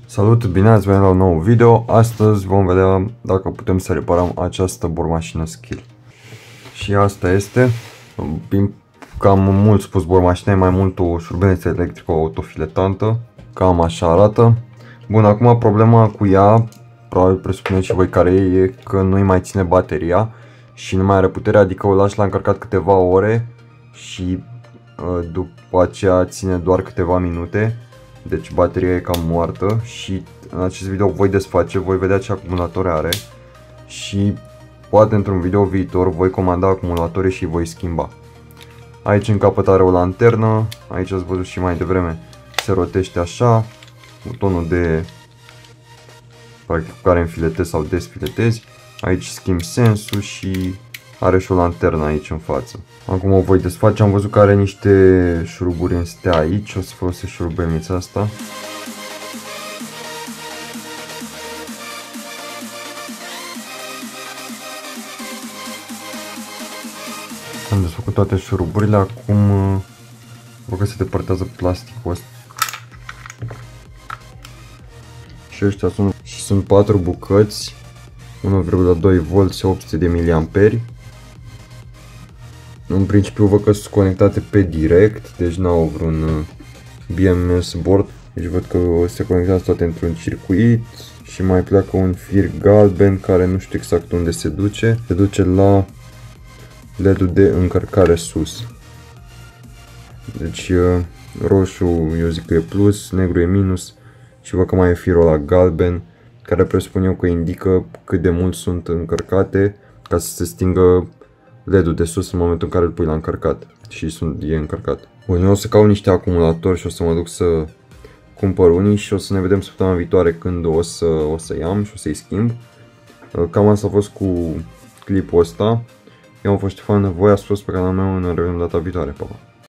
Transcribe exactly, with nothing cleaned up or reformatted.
Salut, bine ați venit la un nou video. Astăzi vom vedea dacă putem să reparăm această bormașină Skil. Și asta este, cam mult spus, bormașina e mai mult o șurbeniță electrică autofiletantă. Cam așa arată. Bun, acum problema cu ea, probabil presupuneți și voi care e, e că nu-i mai ține bateria și nu mai are putere, adică o lași la încărcat câteva ore și după aceea ține doar câteva minute. Deci bateria e cam moartă și în acest video voi desface, voi vedea ce acumulator are și poate într-un video viitor voi comanda acumulatoare și voi schimba. Aici în capăt are o lanternă, aici ați văzut și mai devreme, se rotește așa, butonul de practic cu care înfiletezi sau desfiletezi. Aici schimbi sensul și are și o lanternă aici în față. Acum o voi desface, am văzut că are niște șuruburi în stea aici, o să folosesc șurubelnița asta. Am desfăcut toate șuruburile, acum văd că se depărtează plasticul ăsta. Și ăștia sunt, și sunt patru bucăți, unu virgulă doi volți, opt sute de miliamperi. În principiu văd că sunt conectate pe direct, deci n-au vreun B M S board. Deci văd că se conectează toate într-un circuit și mai pleacă un fir galben care nu știu exact unde se duce. Se duce la L E D-ul de încărcare sus. Deci roșu eu zic că e plus, negru e minus și văd că mai e firul ăla galben care presupun eu că indică cât de mult sunt încărcate ca să se stingă L E D-ul de sus în momentul în care îl pui la încărcat și sunt, e încărcat. Bun, eu o să caut niște acumulatori și o să mă duc să cumpăr unii și o să ne vedem săptămâna viitoare când o să, o să iau și o să-i schimb. Cam asta a fost cu clipul ăsta. Eu am fost Ștefan, voi ați fost pe canalul meu, ne revedem data viitoare, pa, pa!